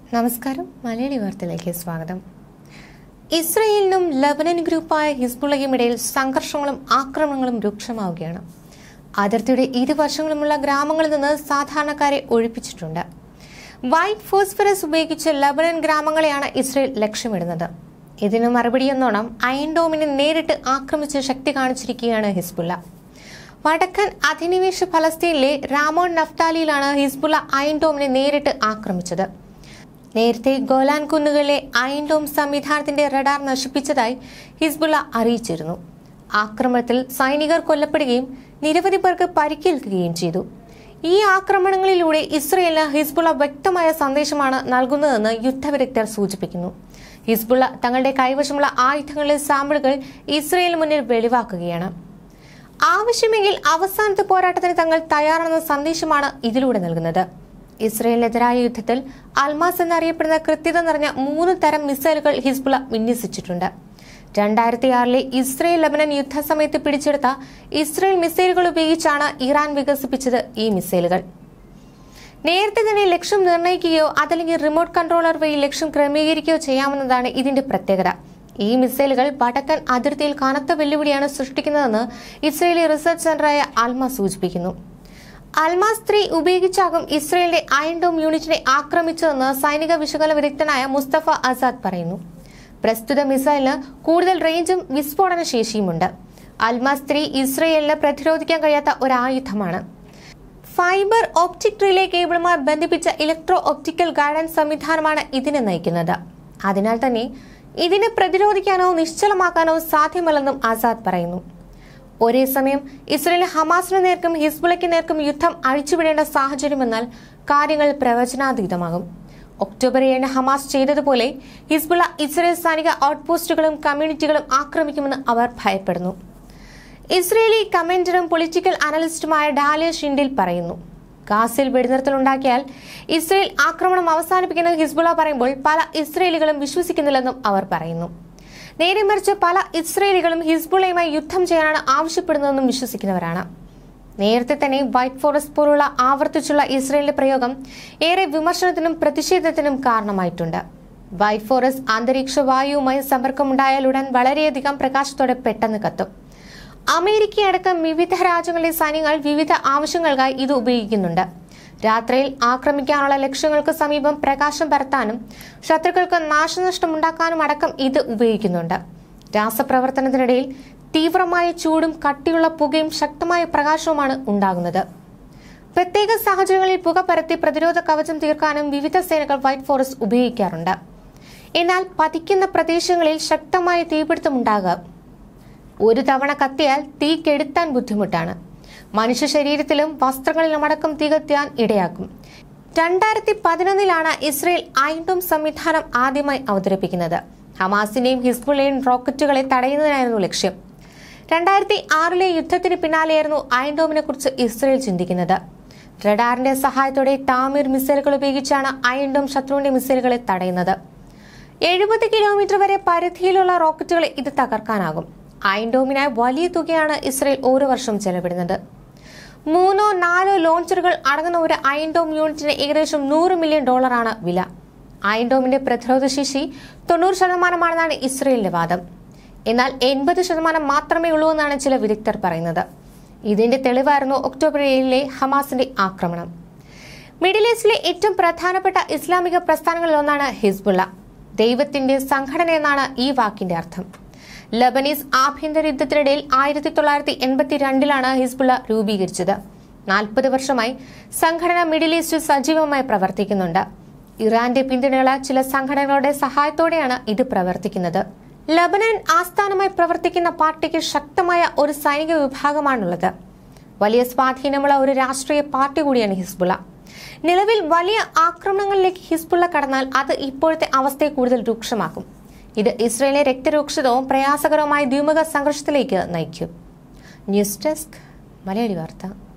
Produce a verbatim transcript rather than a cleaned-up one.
നമസ്കാരം, മലയാളി വാർത്തയിലേക്ക് സ്വാഗതം. ഇസ്രയേലിനും ലബനൻ ഗ്രൂപ്പായ ഹിസ്ബുള്ളയും ഇടയിൽ സംഘർഷങ്ങളും ആക്രമണങ്ങളും രൂക്ഷമാവുകയാണ്. അതിർത്തിയുടെ ഇരുവശങ്ങളുമുള്ള ഗ്രാമങ്ങളിൽ നിന്ന് സാധാരണക്കാരെ ഒഴിപ്പിച്ചിട്ടുണ്ട്. വൈറ്റ് ഫോസ്ഫറസ് ഉപയോഗിച്ച് ലബനൻ ഗ്രാമങ്ങളെയാണ് ഇസ്രയേൽ ലക്ഷ്യമിടുന്നത്. ഇതിന് മറുപടിയെന്നോണം അയൺ ഡോമിനെ നേരിട്ട് ആക്രമിച്ച് ശക്തി കാണിച്ചിരിക്കുകയാണ് ഹിസ്ബുള്ള. വടക്കൻ അധിനിവേശ ഫലസ്തീനിലെ രാമോൺ നഫ്താലിയിലാണ് ഹിസ്ബുള്ള അയൺ ഡോമിനെ നേരിട്ട് ആക്രമിച്ചത്. നേരത്തെ ഗോലാൻ കുന്നുകളിലെ അയൺ ഡോം സംവിധാനത്തിന്റെ റഡാർ നശിപ്പിച്ചതായി ഹിസ്ബുള്ള അറിയിച്ചിരുന്നു. ആക്രമണത്തിൽ സൈനികർ കൊല്ലപ്പെടുകയും നിരവധി പേർക്ക് പരിക്കേൽക്കുകയും ചെയ്തു. ഈ ആക്രമണങ്ങളിലൂടെ ഇസ്രയേലിന് ഹിസ്ബുള്ള വ്യക്തമായ സന്ദേശമാണ് നൽകുന്നതെന്ന് യുദ്ധവിദഗ്ധർ സൂചിപ്പിക്കുന്നു. ഹിസ്ബുള്ള തങ്ങളുടെ കൈവശമുള്ള ആയുധങ്ങളിലെ സാമ്പിളുകൾ ഇസ്രയേലിന് മുന്നിൽ വെളിവാക്കുകയാണ്. ആവശ്യമെങ്കിൽ അവസാനത്തെ പോരാട്ടത്തിന് തങ്ങൾ തയ്യാറാണെന്ന സന്ദേശമാണ് ഇതിലൂടെ നൽകുന്നത്. ഇസ്രയേലിനെതിരായ യുദ്ധത്തിൽ അൽമാസ് എന്നറിയപ്പെടുന്ന കൃത്യത നിറഞ്ഞ മൂന്ന് തരം മിസൈലുകൾ ഹിസ്ബുള്ള വിന്യസിച്ചിട്ടുണ്ട്. രണ്ടായിരത്തി ആറിലെ ഇസ്രയേൽ ലബനൻ യുദ്ധസമയത്ത് പിടിച്ചെടുത്ത ഇസ്രയേൽ മിസൈലുകൾ ഉപയോഗിച്ചാണ് ഇറാൻ വികസിപ്പിച്ചത് ഈ മിസൈലുകൾ. നേരത്തെ തന്നെ ലക്ഷ്യം നിർണ്ണയിക്കുകയോ അതല്ലെങ്കിൽ റിമോട്ട് കൺട്രോളർ വഴി ലക്ഷ്യം ക്രമീകരിക്കുകയോ ചെയ്യാമെന്നതാണ് ഇതിന്റെ പ്രത്യേകത. ഈ മിസൈലുകൾ വടക്കൻ അതിർത്തിയിൽ കനത്ത വെല്ലുവിളിയാണ് സൃഷ്ടിക്കുന്നതെന്ന് ഇസ്രയേലി റിസർച്ച് സെന്ററായ അൽമാസ് സൂചിപ്പിക്കുന്നു. അൽമാസ് ത്രീ ഉപയോഗിച്ചാകും ഇസ്രയേലിന്റെ അയൺ ഡോം യൂണിറ്റിനെ ആക്രമിച്ചതെന്ന് സൈനിക വിശകലന വിദഗ്ധനായ മുസ്തഫ ആസാദ് പറയുന്നു. പ്രസ്തുത മിസൈലിന് കൂടുതൽ റേഞ്ചും വിസ്ഫോടന ശേഷിയുമുണ്ട്. അൽമാസ് ത്രീ ഇസ്രയേലിന് പ്രതിരോധിക്കാൻ കഴിയാത്ത ഒരു ആയുധമാണ്. ഫൈബർ ഓപ്റ്റിക് റിലേ കേബിളുമായി ബന്ധിപ്പിച്ച ഇലക്ട്രോ ഒപ്റ്റിക്കൽ ഗൈഡൻസ് സംവിധാനമാണ് ഇതിനെ നയിക്കുന്നത്. അതിനാൽ തന്നെ ഇതിനെ പ്രതിരോധിക്കാനോ നിശ്ചലമാക്കാനോ സാധ്യമല്ലെന്നും ആസാദ് പറയുന്നു. ഒരേ സമയം ഇസ്രയേൽ ഹമാസിന് നേർക്കും ഹിസ്ബുള്ളയ്ക്ക് നേർക്കും യുദ്ധം അഴിച്ചുവിടേണ്ട സാഹചര്യം വന്നാൽ കാര്യങ്ങൾ പ്രവചനാതീതമാകും. ഒക്ടോബർ ഏഴിന് ഹമാസ് ചെയ്തതുപോലെ ഹിസ്ബുള്ള ഇസ്രയേൽ സൈനിക ഔട്ട്പോസ്റ്റുകളും കമ്മ്യൂണിറ്റികളും ആക്രമിക്കുമെന്ന് അവർ ഭയപ്പെടുന്നു. ഇസ്രയേലി കമാൻഡറും പൊളിറ്റിക്കൽ അനലിസ്റ്റുമായ ഡാലിയ ഷിൻഡിൽ പറയുന്നു. ഗാസയിൽ വെടിനിർത്തലുണ്ടാക്കിയാൽ ഇസ്രയേൽ ആക്രമണം അവസാനിപ്പിക്കുന്ന ഹിസ്ബുള്ള പറയുമ്പോൾ പല ഇസ്രയേലികളും വിശ്വസിക്കുന്നില്ലെന്നും അവർ പറയുന്നു. നേരെ മറിച്ച് പല ഇസ്രയേലികളും ഹിസ്ബുള്ളയുമായി യുദ്ധം ചെയ്യാനാണ് ആവശ്യപ്പെടുന്നതെന്നും വിശ്വസിക്കുന്നവരാണ്. നേരത്തെ തന്നെ വൈറ്റ് ഫോറസ്റ്റ് പോലുള്ള ആവർത്തിച്ചുള്ള ഇസ്രയേലിന്റെ പ്രയോഗം ഏറെ വിമർശനത്തിനും പ്രതിഷേധത്തിനും കാരണമായിട്ടുണ്ട്. വൈറ്റ് ഫോറസ്റ്റ് അന്തരീക്ഷ വായുവുമായി സമ്പർക്കമുണ്ടായാലുടൻ വളരെയധികം പ്രകാശത്തോടെ പെട്ടെന്ന് കത്തും. അമേരിക്കയടക്കം വിവിധ രാജ്യങ്ങളിലെ സൈന്യങ്ങൾ വിവിധ ആവശ്യങ്ങൾക്കായി ഇത് ഉപയോഗിക്കുന്നുണ്ട്. രാത്രിയിൽ ആക്രമിക്കാനുള്ള ലക്ഷ്യങ്ങൾക്ക് സമീപം പ്രകാശം പരത്താനും ശത്രുക്കൾക്ക് നാശനഷ്ടമുണ്ടാക്കാനും അടക്കം ഇത് ഉപയോഗിക്കുന്നുണ്ട്. രാസപ്രവർത്തനത്തിനിടയിൽ തീവ്രമായ ചൂടും കട്ടിയുള്ള പുകയും ശക്തമായ പ്രകാശവുമാണ് ഉണ്ടാകുന്നത്. പ്രത്യേക സാഹചര്യങ്ങളിൽ പുക പരത്തി പ്രതിരോധ കവചം തീർക്കാനും വിവിധ സേനകൾ വൈറ്റ് ഫോറസ്റ്റ് ഉപയോഗിക്കാറുണ്ട്. എന്നാൽ പതിക്കുന്ന പ്രദേശങ്ങളിൽ ശക്തമായ തീപിടുത്തം ഉണ്ടാകാം. ഒരു തവണ കത്തിയാൽ തീ കെടുത്താൻ ബുദ്ധിമുട്ടാണ്. മനുഷ്യ ശരീരത്തിലും വസ്ത്രങ്ങളിലും അടക്കം തീ കത്തിയാൻ ഇടയാക്കും. രണ്ടായിരത്തി പതിനൊന്നിലാണ് ഇസ്രയേൽ അയൺ ഡോം സംവിധാനം ആദ്യമായി അവതരിപ്പിക്കുന്നത്. ഹമാസിന്റെയും ഹിസ്ബുള്ളയും റോക്കറ്റുകളെ തടയുന്നതിനായിരുന്നു ലക്ഷ്യം. രണ്ടായിരത്തി ആറിലെ യുദ്ധത്തിന് പിന്നാലെയായിരുന്നു അയൺ ഡോമിനെ കുറിച്ച് ഇസ്രയേൽ ചിന്തിക്കുന്നത്. റഡാറിന്റെ സഹായത്തോടെ താമീർ മിസൈലുകൾ ഉപയോഗിച്ചാണ് അയൺ ഡോം ശത്രുവിന്റെ മിസൈലുകളെ തടയുന്നത്. എഴുപത് കിലോമീറ്റർ വരെ പരിധിയിലുള്ള റോക്കറ്റുകളെ ഇത് തകർക്കാനാകും. അയൺ ഡോമിനായി വലിയ തുകയാണ് ഇസ്രയേൽ ഓരോ വർഷവും ചെലവിടുന്നത്. മൂന്നോ നാലോ ലോഞ്ചറുകൾ അടങ്ങുന്ന ഒരു അയൺ ഡോം യൂണിറ്റിന് ഏകദേശം നൂറ് മില്യൺ ഡോളറാണ് വില. അയൺ ഡോമിന്റെ പ്രതിരോധ ശേഷി തൊണ്ണൂറ് ശതമാനമാണെന്നാണ് ഇസ്രയേലിന്റെ വാദം. എന്നാൽ എൺപത് ശതമാനം മാത്രമേ ഉള്ളൂ എന്നാണ് ചില വിദഗ്ധർ പറയുന്നത്. ഇതിന്റെ തെളിവായിരുന്നു ഒക്ടോബർ ഏഴിലെ ഹമാസിന്റെ ആക്രമണം. മിഡിൽ ഈസ്റ്റിലെ ഏറ്റവും പ്രധാനപ്പെട്ട ഇസ്ലാമിക പ്രസ്ഥാനങ്ങളിലൊന്നാണ് ഹിസ്ബുള്ള. ദൈവത്തിന്റെ സംഘടന എന്നാണ് ഈ വാക്കിന്റെ അർത്ഥം. ലബനീസ് ആഭ്യന്തര യുദ്ധത്തിനിടയിൽ ആയിരത്തി തൊള്ളായിരത്തി എൺപത്തി രണ്ടിലാണ് ഹിസ്ബുള്ള രൂപീകരിച്ചത്. നാൽപ്പത് വർഷമായി സംഘടന മിഡിൽ ഈസ്റ്റിൽ സജീവമായി പ്രവർത്തിക്കുന്നുണ്ട്. ഇറാന്റെ പിന്തുണയുള്ള ചില സംഘടനകളുടെ സഹായത്തോടെയാണ് ഇത് പ്രവർത്തിക്കുന്നത്. ലബനൻ ആസ്ഥാനമായി പ്രവർത്തിക്കുന്ന പാർട്ടിക്ക് ശക്തമായ ഒരു സൈനിക വിഭാഗമാണുള്ളത്. വലിയ സ്വാധീനമുള്ള ഒരു രാഷ്ട്രീയ പാർട്ടി കൂടിയാണ് ഹിസ്ബുള്ള. നിലവിൽ വലിയ ആക്രമണങ്ങളിലേക്ക് ഹിസ്ബുള്ള കടന്നാൽ അത് ഇപ്പോഴത്തെ അവസ്ഥയെ കൂടുതൽ രൂക്ഷമാക്കും. ഇത് ഇസ്രയേലിലെ രക്തരൂക്ഷിതവും പ്രയാസകരവുമായ ദ്വിമുഖ സംഘർഷത്തിലേക്ക് നയിക്കും. ന്യൂസ് ഡെസ്ക്, മലയാളി വാർത്ത.